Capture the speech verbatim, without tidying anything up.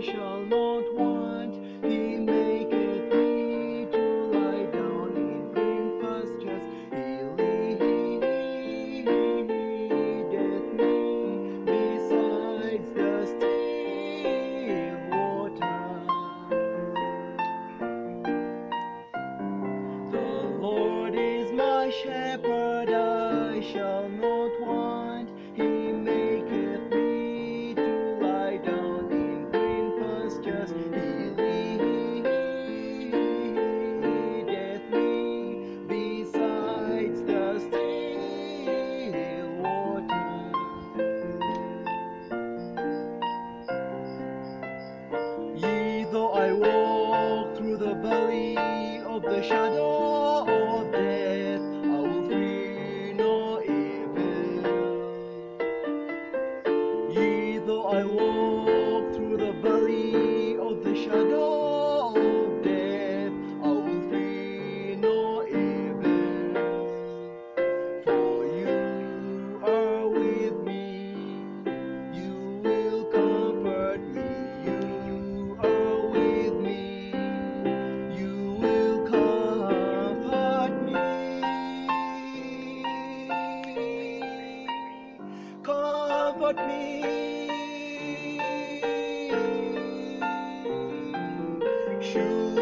I shall not want. He maketh me to lie down in green pastures. He leadeth me besides the still waters. The Lord is my shepherd, I shall not want. He maketh me to lie down in green pastures. He leadeth me besides the still waters. Yea, though I walk through the valley of the shadow of death, I will fear no evil. Yea, though I walk through the valley of the shadow of death, I will fear no evil. For you are with me, you will comfort me. You are with me, you will comfort me. Comfort me. Should